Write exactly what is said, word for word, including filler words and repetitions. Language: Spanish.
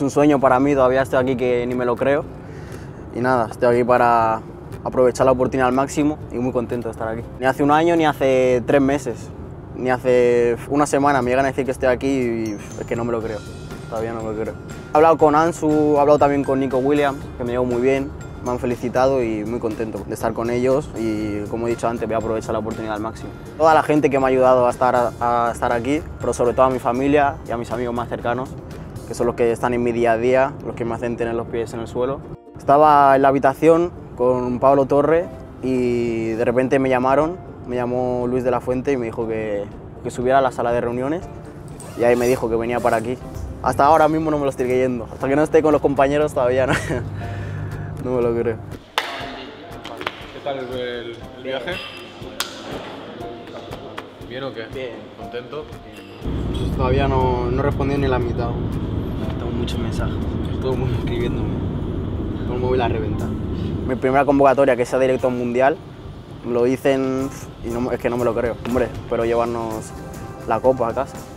un sueño para mí, todavía estoy aquí que ni me lo creo. Y nada, estoy aquí para aprovechar la oportunidad al máximo y muy contento de estar aquí. Ni hace un año, ni hace tres meses, ni hace una semana me llegan a decir que estoy aquí y es que no me lo creo, todavía no me lo creo. He hablado con Ansu, he hablado también con Nico Williams, que me llevo muy bien, me han felicitado y muy contento de estar con ellos y, como he dicho antes, voy a aprovechar la oportunidad al máximo. Toda la gente que me ha ayudado a estar, a, a estar aquí, pero sobre todo a mi familia y a mis amigos más cercanos, que son los que están en mi día a día, los que me hacen tener los pies en el suelo. Estaba en la habitación con Pablo Torre y de repente me llamaron, me llamó Luis de la Fuente y me dijo que, que subiera a la sala de reuniones y ahí me dijo que venía para aquí. Hasta ahora mismo no me lo estoy creyendo, hasta que no esté con los compañeros todavía no, no me lo creo. ¿Qué tal el, el viaje? ¿Bien o qué? Bien. ¿Contento? Pues todavía no, no he respondido ni la mitad. Tengo muchos mensajes, todo el mundo escribiéndome. Con el móvil a reventar. Mi primera convocatoria, que sea directo a un mundial, lo dicen y no, es que no me lo creo. Hombre, espero llevarnos la copa a casa.